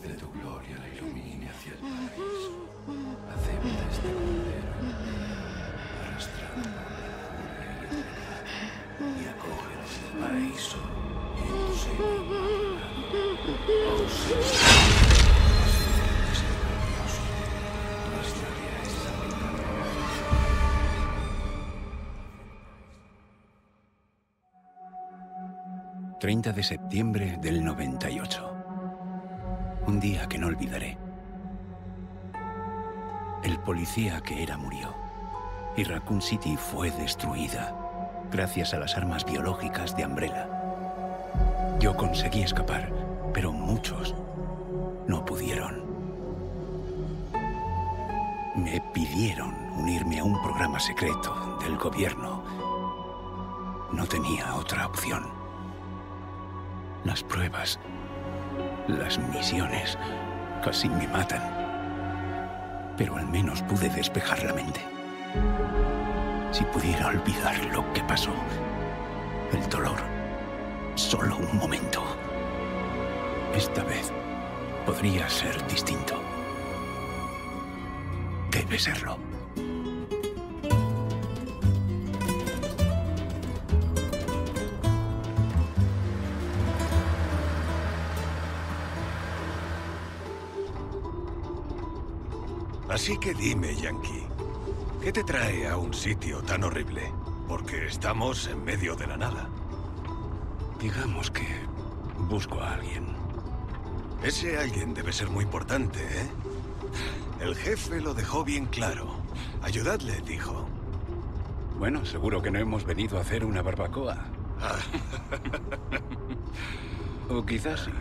de tu gloria la ilumine hacia el paraíso. Acepta este cordero arrastrado por la lujuria y el pecado, y acógelo en el paraíso y en tu seno inmaculado. Oh Señor, misericordioso, muéstrale a esa pecadora. 30 de septiembre del 98. Un día que no olvidaré. El policía que era murió, y Raccoon City fue destruida gracias a las armas biológicas de Umbrella. Yo conseguí escapar, pero muchos no pudieron. Me pidieron unirme a un programa secreto del gobierno. No tenía otra opción. Las pruebas, las misiones, casi me matan. Pero al menos pude despejar la mente. Si pudiera olvidar lo que pasó, el dolor, solo un momento. Esta vez podría ser distinto. Debe serlo. Así que dime, Yankee, ¿qué te trae a un sitio tan horrible? Porque estamos en medio de la nada. Digamos que busco a alguien. Ese alguien debe ser muy importante, ¿eh? El jefe lo dejó bien claro. Ayudadle, dijo. Bueno, seguro que no hemos venido a hacer una barbacoa. O quizás sí.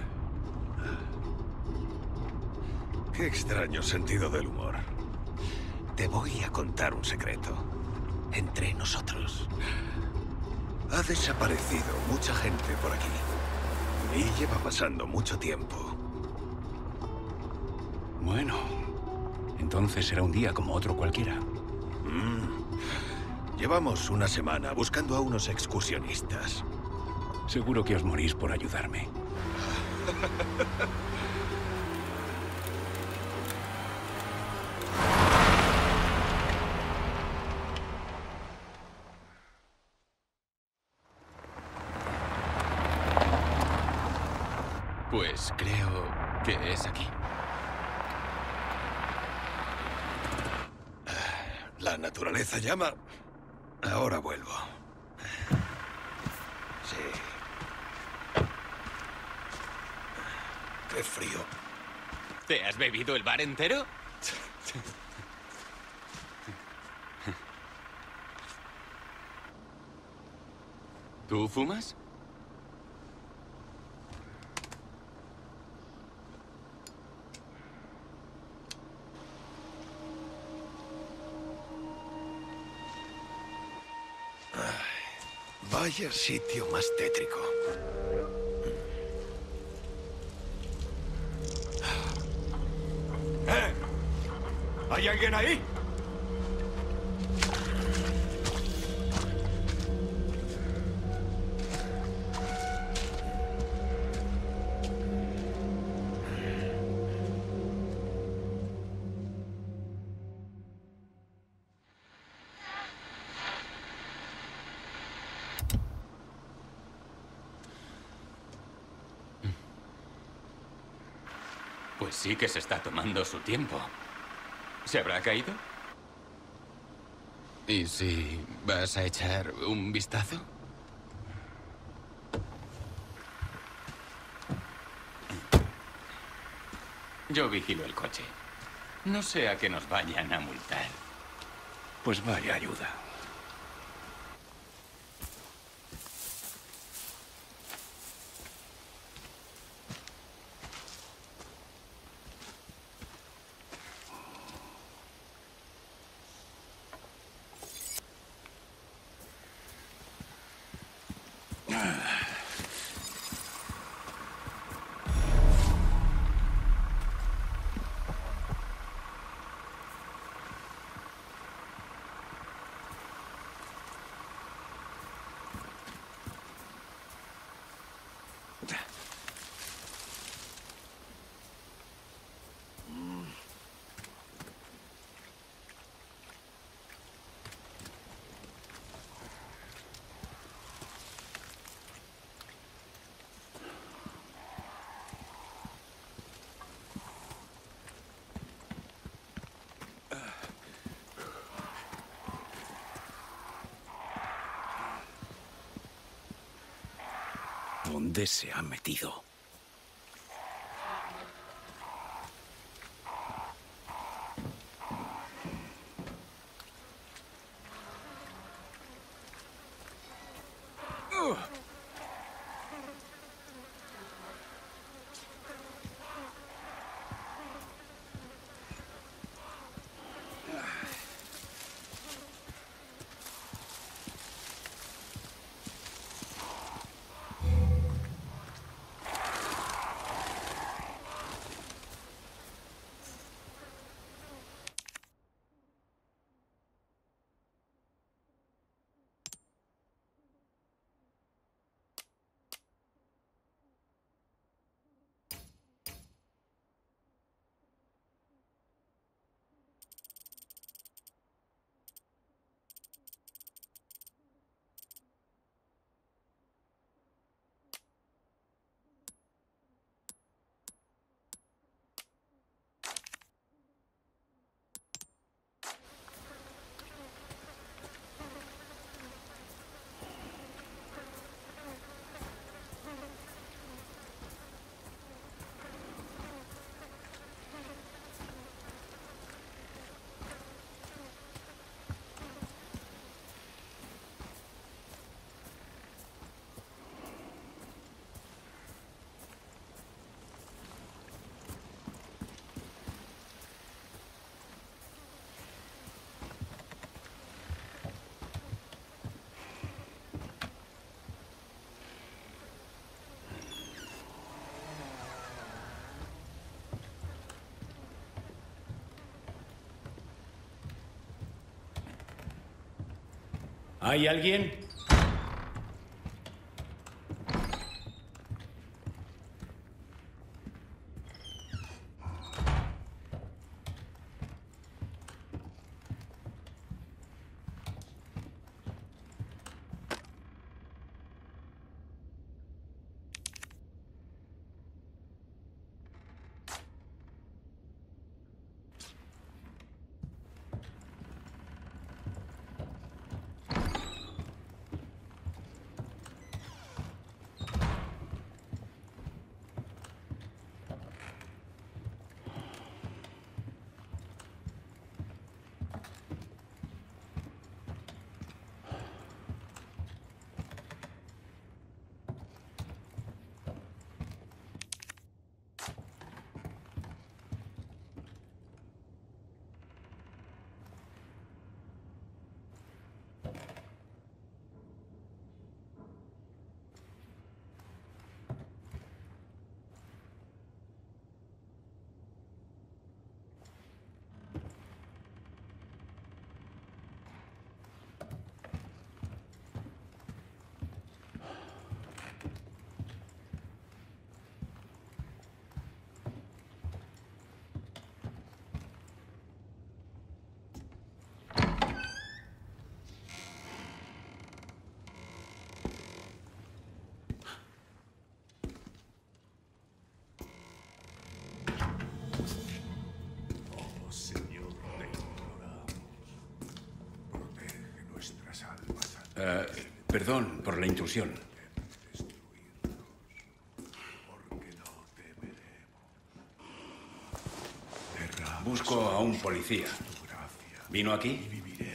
Qué extraño sentido del humor. Te voy a contar un secreto. Entre nosotros. Ha desaparecido mucha gente por aquí. Y lleva pasando mucho tiempo. Bueno, entonces será un día como otro cualquiera. Llevamos una semana buscando a unos excursionistas. Seguro que os morís por ayudarme. Pues creo que es aquí. La naturaleza llama. Ahora vuelvo. Sí. Qué frío. ¿Te has bebido el bar entero? ¿Tú fumas? Vaya sitio más tétrico. ¿Hay alguien ahí? Pues sí que se está tomando su tiempo. ¿Se habrá caído? ¿Y si vas a echar un vistazo? Yo vigilo el coche. No sea que nos vayan a multar. Pues vaya ayuda. ¿Dónde se ha metido? ¿Hay alguien? Perdón por la intrusión. Busco a un policía. ¿Vino aquí?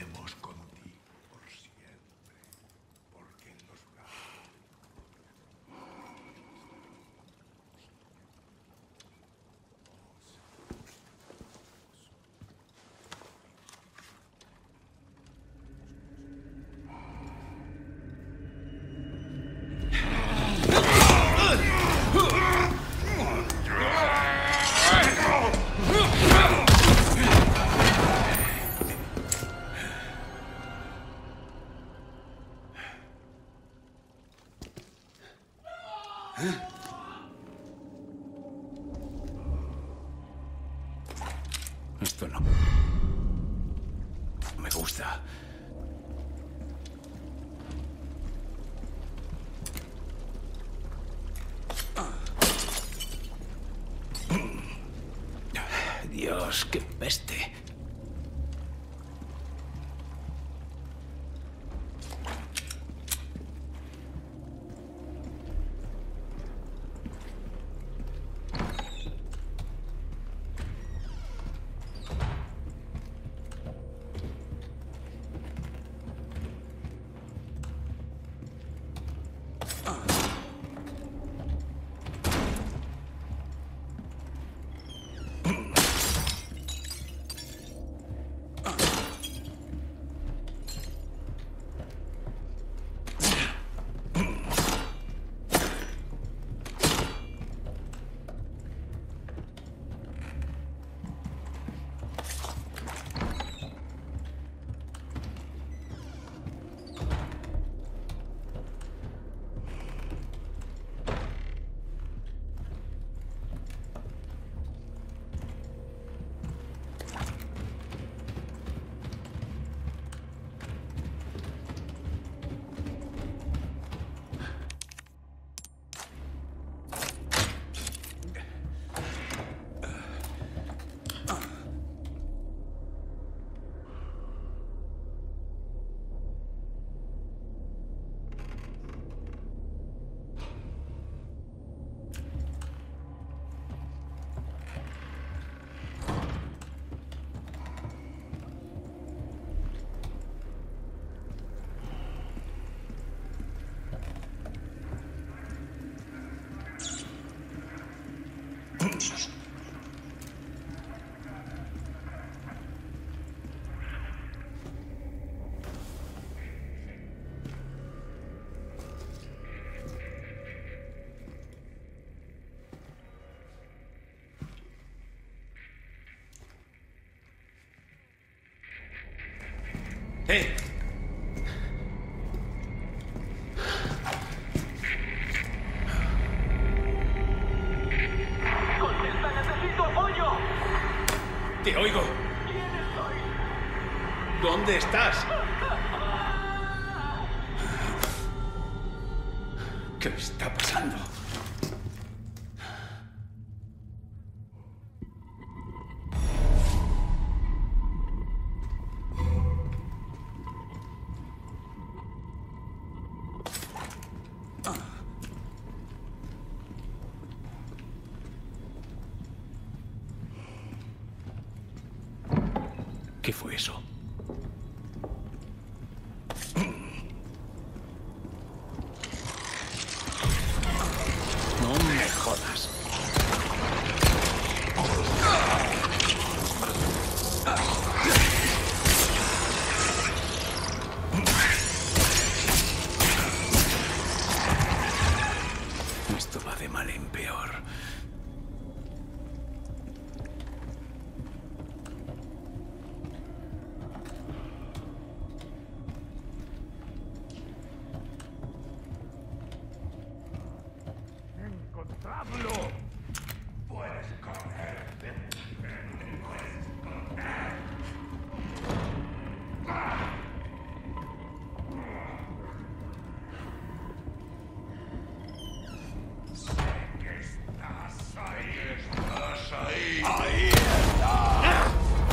Esto no me gusta. Dios, qué peste. ¡Eh! ¡Contesta, necesito apoyo! ¡Te oigo! ¿Quién sois? ¿Dónde estás? ¿Qué está pasando? ¿Qué fue eso? No me jodas. Esto va de mal en peor. ¡Encontradlo! Puedes correrte. Sé que estás ahí. Estás ahí. Ahí estás.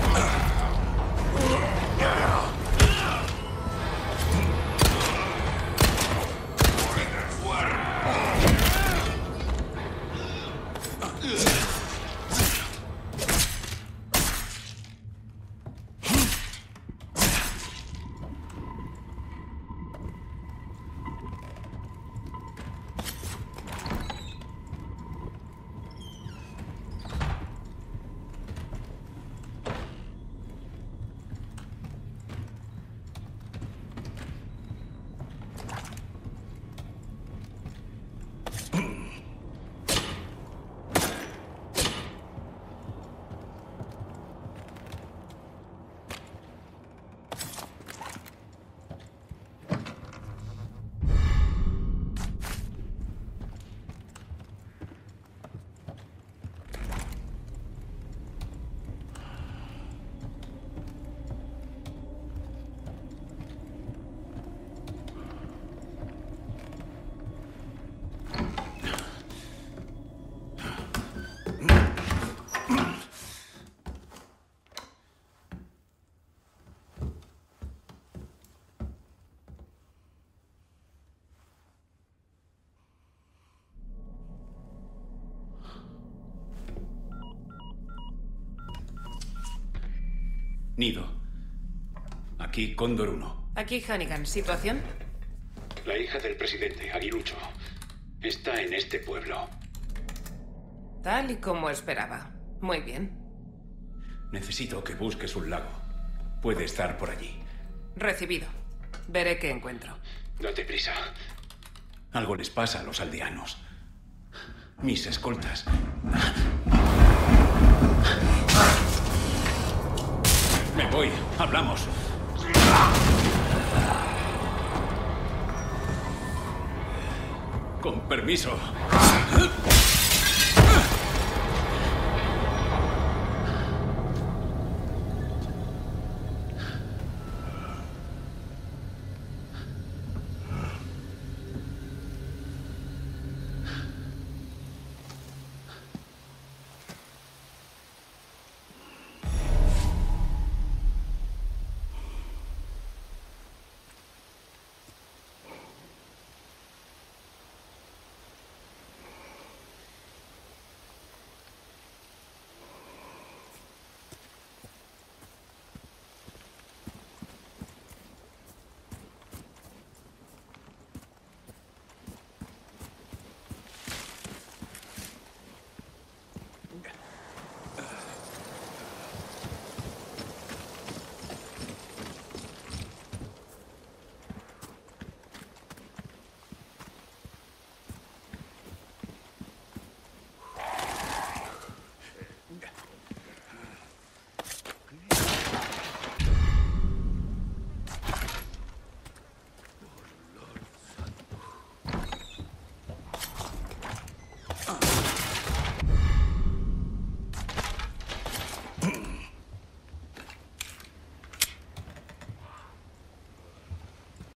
Nido. Aquí Cóndor 1. Aquí Hannigan. ¿Situación? La hija del presidente, Aguilucho, está en este pueblo. Tal y como esperaba. Muy bien. Necesito que busques un lago. Puede estar por allí. Recibido. Veré qué encuentro. Date prisa. Algo les pasa a los aldeanos. Mis escoltas. Me voy. Hablamos. Con permiso.